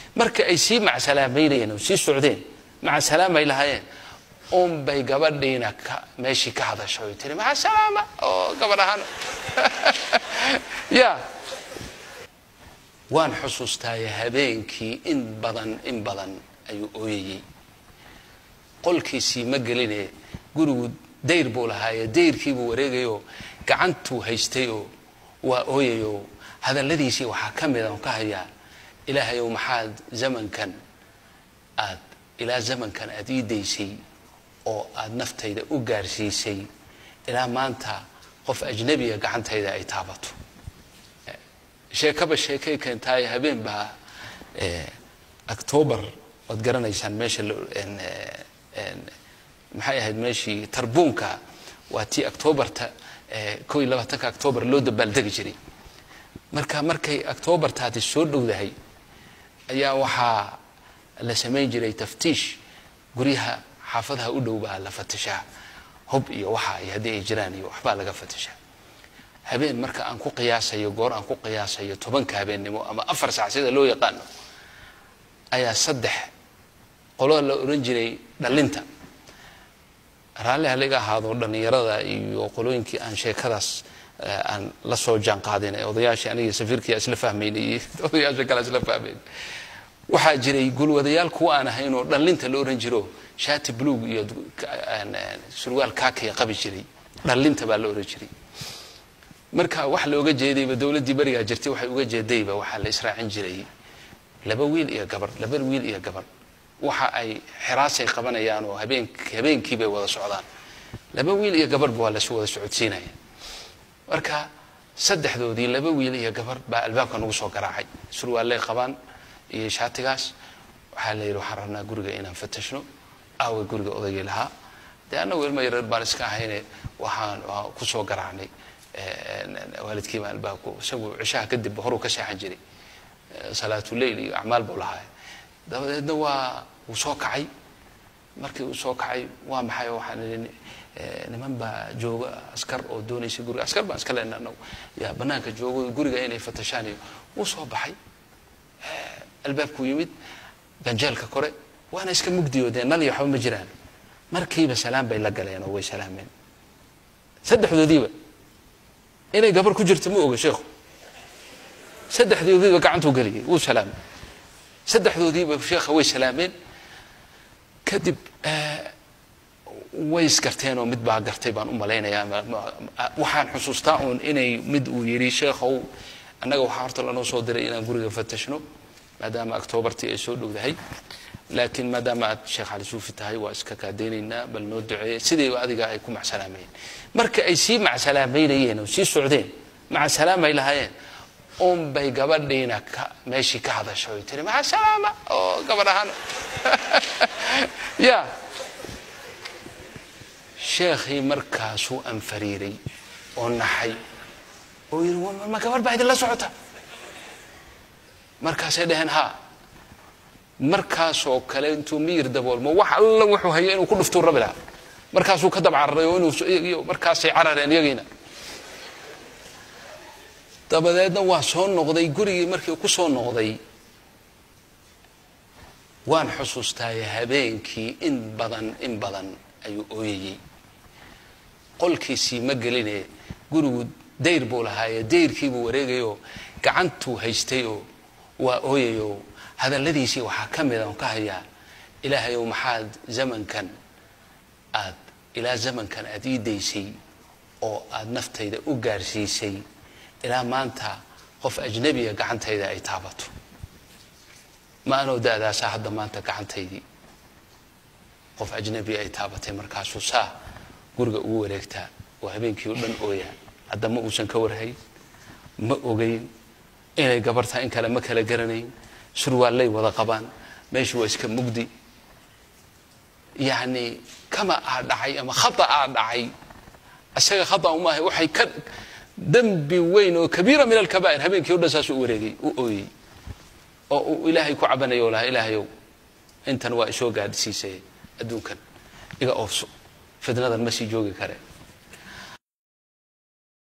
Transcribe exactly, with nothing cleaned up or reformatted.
marka ay sii macsalaamaynayeen oo sii socdeen macsalaamay lahaayeen أم بي قبر دينا ماشي كهذا شوي تري مع السلامة أو قبر هان يا وان حصوص تاي هبينكي إن بدن إن بدن أيو أويي قل كيسي مقليني قولوا دير بولا هاي دير كيبو وريقيو كعنتو هيستيو وأوييو هذا الذي يسي وحاكم إذا وكهيا إلى يوم حاد زمن كان آد إلى زمن كان أديدي سي oo aad naftayda u gaarsiisay ilaa maanta qof ajnabi ah gacantayda ay taabato sheekaba sheekay keentay habeen ba ee October wad garanaysaan meesha een een maxay ahayd meeshii tarbuunka waa tii October-ta koob iyo labaatanka October loo dabaaldegi jiray marka markay October taati soo dhowdahay ayaa waxa la sameyn jiray taftiish guriyaha حافظها أولو بها لفتشها هب يوحى يهدي إجراني وحبا لقى فتشها هبين مركا أنكو قياسة يقور أنكو قياسة يتوبنك هبين نمو أما أفر ساعة سيدة لو يقانو أيا صدح قولوا لو رنجري دلنتا رالي هلقا هذا ودني يرضى يقولوا إنكي أن شيء كذاس أن لسو جان قادين وضياشي أني سفيركي أسل فهميني وضياشي كلا أسل فهمين وحاجري يقول وضيال كوانا هينو دلنتا لو رنجرو شات بلوغ iyo surwaal kaakay qabi jiray dhalinta baa loo oran marka wax looga jeedayba dawladii bariga jirtay waxay uga jeedayba waxa la israacin jiray laba wiil iyo gabar laba wiil iyo gabar waxa ay xiraasay qabanayaan oo habeen habeenkii bay wada socdaan laba wiil iyo gabar baa la soo wada socodsiinay marka saddexdoodii laba wiil iyo gabar baa albaabka nagu soo garaacay surwaal ay qabaan iyo shaatigaas waxa la yiri xarana guriga inaan fatashno أو يقول قضية لها لأنه ويلما يرد بارسكا هنا وحان وكسو قرعني والد كيما الباكو سووا عشاء كدب بهرو كساحة جري صلاة الليل أعمال بولها ده نوا وسوق عي مركي وسوق عي وام حي وحن نمان با جو أسكر أو دوني سيقول أسكر با أسكر لأنه يا بناك جو يقول جايني فتشاني وصوب حي الباب كويمد بنجالك كوري وانا اسك مقديو دين نلي وحب مجران مركيبه سلام باي لا غلين oo way salaameen saddexdoodiiba inay gabar ku jirto ma oga sheekhu saddexdoodiiba gacantu galiyay uu salaam saddexdoodiiba sheekha way salaameen kadib way iskarteen oo mid baa gartay baan u maleynayaa waxaan xusuustaa oo inay mid uu yiri sheekhu anaga waxa horta la noo soo diray inaan guriga fatashno maadaama October-tii ay soo dhowdahay لكن ما دام الشيخ علي سوفي تهاي واسكا ديننا بل ندعي سيدي وادغا اي كو مع سلامين marka ay si mac salaameeyeen oo si socdeen mac salaamay lahaayeen um bay gabadheena meeshii ka hadashay tiri mac salaama oo gabadhan ya sheekhi markaasuu anfariiray oo naxay oo yiri ma gabadh baa idin la socota markaasay dhaheen ha markaasoo kale intuu miir daboolmo wax alla wuxuu hayay inuu ku dhufto rabila markaasuu ka dabcaray oo inuu markaasay carareen yagiina dabadeedna waa soo noqday gurigii markii ku soo noqday waan xusuustay habeenkii in badan in badan ayuu ooyay qolkiisii ma gelinay gurigu dayr buu lahaayay dayrkii buu wareegayo gacantu haystay oo waa ooyayo هذا الذي يسي وحكمه وكهيا إلى يوم حاد زمن كان آد إلى زمن كان أديدي سي أو آد نفتي إذا أجارسي سي إلى ما أنت قف أجنبي قعنت إذا أي تابته ما أنا ودا ذا ساعد ما أنت قعنت إذي قف أجنبي أي تابته مركز وسا قرق أوريكتا وهبينك يقولن أويا هذا ما أوسن كور هاي ما أوجين إلى قبرتها إن كلام ما كلا جرنين سروال لي ولا قبان ماشي واسك مجدي يعني كما أدعي أما خطأ أدعي الشيء خطأ وما هي وحي ذنب وين كبيرة من الكبائر هبين كيودا ساسو وريجي أوي أو إلهي كعبنا يولا إلهي يو أنت نوا شو قاعد سيسي أدوكن إذا أوفسو فدنا هذا المسي جوجي كره